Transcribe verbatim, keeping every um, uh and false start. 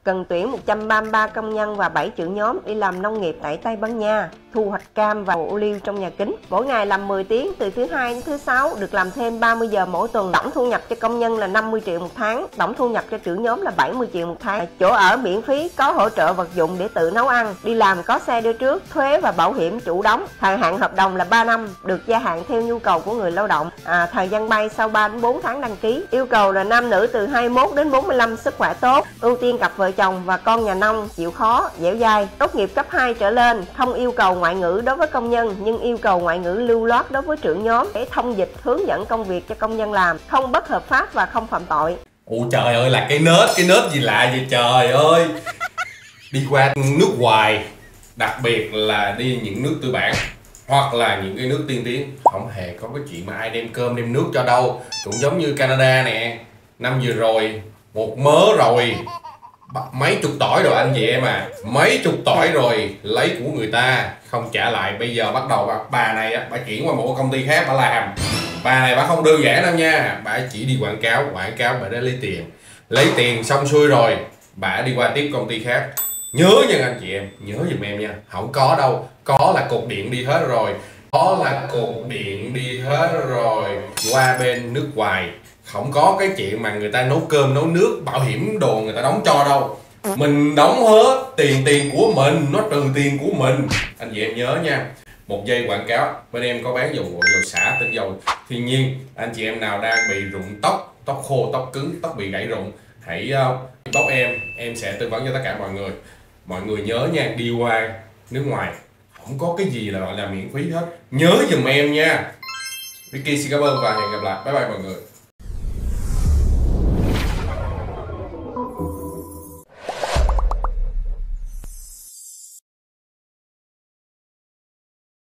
cần tuyển một trăm ba mươi ba công nhân và bảy trưởng nhóm đi làm nông nghiệp tại Tây Ban Nha, thu hoạch cam và ô liu trong nhà kính. Mỗi ngày làm mười tiếng, từ thứ hai đến thứ sáu, được làm thêm ba mươi giờ mỗi tuần. Tổng thu nhập cho công nhân là năm mươi triệu một tháng, tổng thu nhập cho trưởng nhóm là bảy mươi triệu một tháng. Chỗ ở miễn phí, có hỗ trợ vật dụng để tự nấu ăn, đi làm có xe đưa trước, thuế và bảo hiểm chủ đóng. Thời hạn hợp đồng là ba năm, được gia hạn theo nhu cầu của người lao động. À, thời gian bay sau ba đến bốn tháng đăng ký. Yêu cầu là nam nữ từ hai mươi mốt đến bốn mươi lăm, sức khỏe tốt, ưu tiên cặp vợ chồng và con nhà nông, chịu khó, dẻo dai, tốt nghiệp cấp hai trở lên, không yêu cầu ngoại ngữ đối với công nhân nhưng yêu cầu ngoại ngữ lưu loát đối với trưởng nhóm để thông dịch hướng dẫn công việc cho công nhân làm, không bất hợp pháp và không phạm tội. Ôi trời ơi, là cái nết, cái nết gì lạ vậy trời ơi. Đi qua nước ngoài, đặc biệt là đi những nước tư bản hoặc là những cái nước tiên tiến, không hề có cái chuyện mà ai đem cơm đem nước cho đâu. Cũng giống như Canada nè, năm vừa rồi một mớ rồi mấy chục tỏi rồi anh chị em à, mấy chục tỏi rồi lấy của người ta không trả lại. Bây giờ bắt đầu bà, bà này á, bà chuyển qua một công ty khác bà làm. Bà này bà không đơn giản đâu nha, bà chỉ đi quảng cáo, quảng cáo bà để lấy tiền, lấy tiền xong xuôi rồi bà đi qua tiếp công ty khác. Nhớ nha anh chị em, nhớ giùm em nha, không có đâu, có là cột điện đi hết rồi, có là cột điện đi hết rồi. Qua bên nước ngoài không có cái chuyện mà người ta nấu cơm nấu nước bảo hiểm đồ người ta đóng cho đâu, mình đóng hết, tiền tiền của mình, nó trừ tiền của mình. Anh chị em nhớ nha. Một giây quảng cáo, bên em có bán dầu gội, dầu xả, tinh dầu thiên nhiên. Anh chị em nào đang bị rụng tóc, tóc khô, tóc cứng, tóc bị gãy rụng, hãy uh, inbox em, em sẽ tư vấn cho tất cả mọi người. Mọi người nhớ nha, đi qua nước ngoài không có cái gì là gọi là miễn phí hết, nhớ giùm em nha. Ricky xin cảm ơn và hẹn gặp lại, bye bye mọi người.